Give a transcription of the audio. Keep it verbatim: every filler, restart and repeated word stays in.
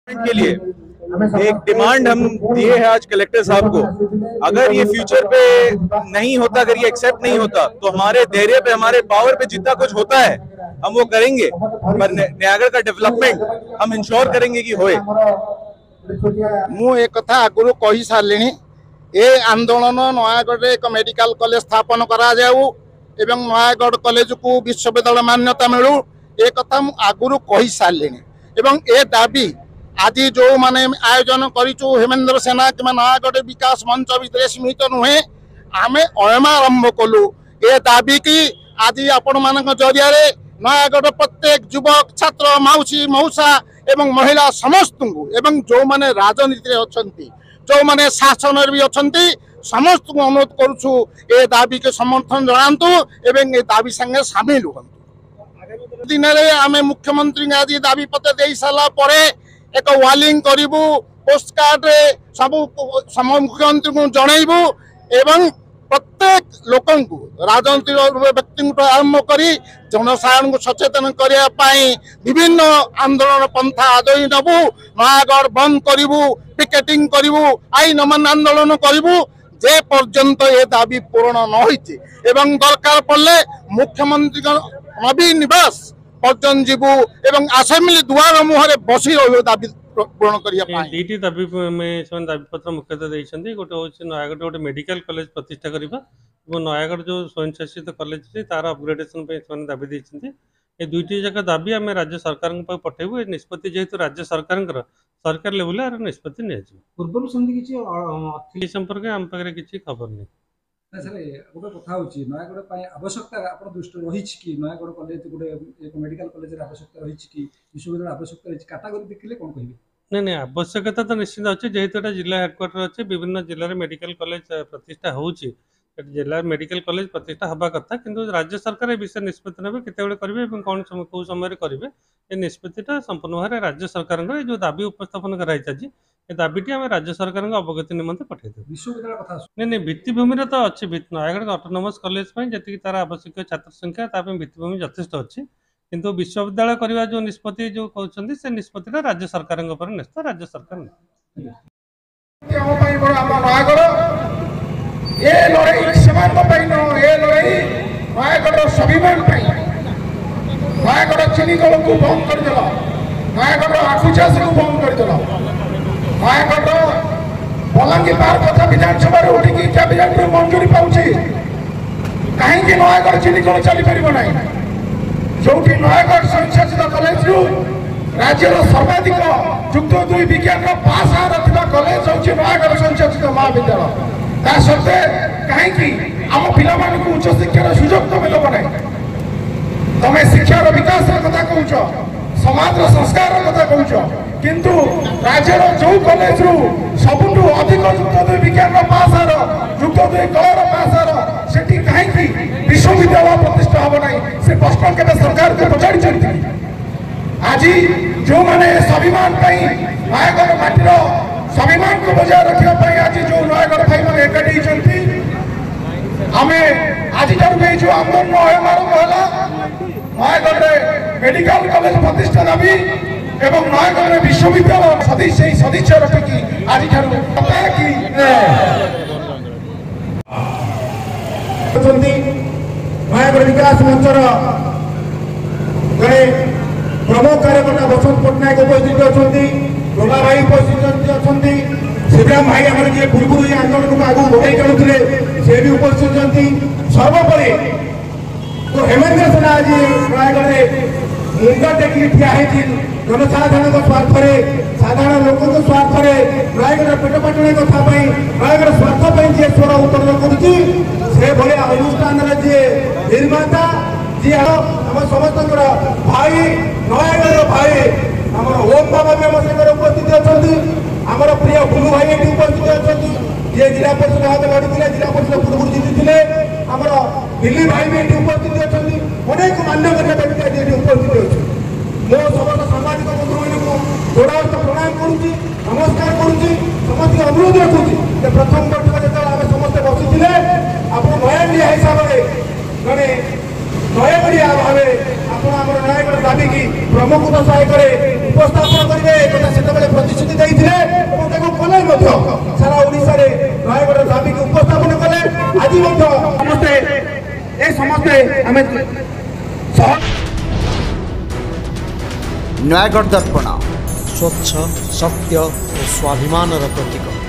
के लिए एक डिमांड हम दिए है आज कलेक्टर साहब को। अगर ये फ्यूचर पे नहीं होता, अगर ये एक्सेप्ट नहीं होता, तो हमारे धैर्य पे, हमारे पावर पे जितना कुछ होता है हम वो करेंगे, पर नयागढ़ का डेवलपमेंट हम इंश्योर करेंगे कि होए। मु एक कथा आगुरु कही सारे ए आंदोलन नयागढ़ एक मेडिकल कॉलेज स्थापन करा जाऊ एवं नयागढ़ कॉलेज को विश्वविद्यालय मान्यता मिलू ए कथा मु आगुरु कही सारे एवं ए दाबी आज जो माने आयोजन करिचु हेमेंद्र सेना कि नयागढ़ विकास मंच भितर सीमित नुहे आम अयमारंभ कलु ए दाबी की आज आपण मान जरिया नयागढ़ प्रत्येक युवक छात्र मौसी मौसा एवं महिला समस्त एवं जो माने राजनीति अच्छी जो माने शासन भी अच्छी समस्त को अनुरोध करुछु ए दाबी के समर्थन जनातु एवं ए दाबी संगे सामिल हुंतु। दिन में आम मुख्यमंत्री आज दाबी पत्र दे सारा पर एक वालिंग करूँ पोस्ट कार्ड सब मुख्यमंत्री को जनइबू एवं प्रत्येक लोक राजनीतिक व्यक्ति आरंभ कर जनसाधारण को सचेतन करने विभिन्न आंदोलन पंथा आदि नबू नयागढ़ बंद करूँ पिकेटिंग करूँ आईन मान आंदोलन करूँ जे पर्यंत ये दाबी पूर्ण न होती एवं दरकार पड़े मुख्यमंत्री नवीन निवास पर्यटन जीवु एवं असेंबली दुआर मुहर बसी रही दाबी पूर्ण करने दाबी में दाबी पत्र मुख्यतः देते गोटे हूँ नयागढ़ गोटे मेडिकल कॉलेज प्रतिष्ठा करवा और नयागढ़ जो स्वयंशासित कॉलेज अच्छी तार अपग्रेडेशन दाबी देते ये दुईटी जाक दाबी आम राज्य सरकार पठेबू। निष्पत्ति जेहेतु राज्य सरकार सरकार लेवल यार निष्पत्ति नहीं संपर्क आम पाखे किसी खबर नहीं। सर गोटे कथा होची नयागढ़ आवश्यकता आप दृष्टि रही कि नयागढ़ कॉलेज गोटे एक मेडिकल कॉलेज आवश्यकता रही कि विश्वविद्यालय आवश्यकता रही कैटेगरी देखिले कौन कहिबे? नहीं नहीं आवश्यकता तो निश्चित अच्छे जेहेतु जिला हेडक्वार्टर अच्छे विभिन्न जिले में मेडिकल कॉलेज प्रतिष्ठा होची जिला मेडिकल कॉलेज प्रतिष्ठा हवा कथा किंतु राज्य सरकार ए विषय निष्पत्ति नेबे केते करेंगे कौन कौ समय करेंगे ये निष्पत्तिटा संपूर्ण भाव राज्य सरकार जो दाबी उपस्थापन कराई दाबीटी आम राज्य सरकार अवगति निमंते पठेदेव। विश्वविद्यालय कथा नहीं नहीं भित्तिभूमि तो अच्छी नयागढ़ ऑटोनोमस कॉलेज जी तार आवश्यक छात्र संख्या भित्तिभूमि यथेष्ट अच्छी किंतु विश्वविद्यालय करने जो निष्पत्ति जो कहते से निष्पत्तिटा राज्य सरकार न्यस्त राज्य सरकार नयागढ़ चीनी कल को बंद करदेल नयागढ़ आखु चाष को बंद करदेल नयागढ़ बलांगी पार्क कथा विधानसभा उठिकी कैबिनेट में मंजूरी पाऊँच कहीं नयागढ़ चीनी कल चली पार ना जो नयागढ़ स्वयंशासित कॉलेज रु राज्यर सर्वाधिक युक्त दुई विज्ञान पास आर कॉलेज हूँ नयागढ़ स्वयंशासित महाविद्यालय ता सत्वे कहीं आम पिला उच्च शिक्षार सुजोग तुम दब ना तमें शिक्षार विकास कथा कह समाज संस्कार कथा कह किंतु राज्यर जो कॉलेज रु सबुठू अधिक युक्त दुई विज्ञान पास आर युक्त दुई कलर पास आर से कहीं विश्वविद्यालय प्रतिष्ठा हम ना से प्रश्न के सरकार को पचाड़ी आज जो मैंने स्वाभिमान नयागढ़ माटीर स्वाभिमान को बजाय रखापी आज जो नयागढ़ भाई मैंने एकाठी आम आज जो आंदोलन आरंभ है नयागढ़ मेडिकल कॉलेज प्रतिष्ठा दाबी एवं नयागढ़ विश्वविद्यालय सदस्य सदस्य रखिकी आज नयागढ़ विकास मंचर जड़े प्रमुख कार्यकर्ता बसंत पट्टनायक उपस्थित अच्छा गोला भाई उपस्थित अच्छा शिवराम भाई आम जी पूर्व आंदोलन को आगे बढ़ाई चलुले से भी उपस्थित अच्छा सर्वोपरि तो हेमेंद्र सेना आज नयागढ़ मुंड टेक ठिया जनसाधारण स्वार्थ साधारण लोक स्वार्थ नयागढ़ पेट पाटने कथा नयागढ़ स्वार्थ जी स्वर उत्तोलन कर अनुष्ठान जी निर्माता जी आम समस्त भाई नयागढ़ भाई आम ओम बाबा भी आम सागर उपस्थित अच्छा आमर प्रिय गुरु भाई ये उपस्थित अच्छा ये जिला परिषद हाथ लड़ी जिला परिषद पूर्व जीति आमर दिल्ली भाई भी ये उपस्थित अच्छा अनेक मान्यगण्य व्यक्ति आज उपस्थित अच्छे मो समस्त सामाजिक बंधु मान गोड़ास्त प्रणाम करुच्ची नमस्कार करुच्ची समस्त अनुरोध रखुच्छी प्रथम बैठक जो आम समस्ते बसी आप नयागढ़िया हिसाब से जड़े नयागढ़िया भाव आप नयागढ़ दाबी की प्रमुख सहायक उपस्थापन करेंगे। समस्ते आमे नयागढ़ दर्पण स्वच्छ सत्य और स्वाभिमान प्रतीक।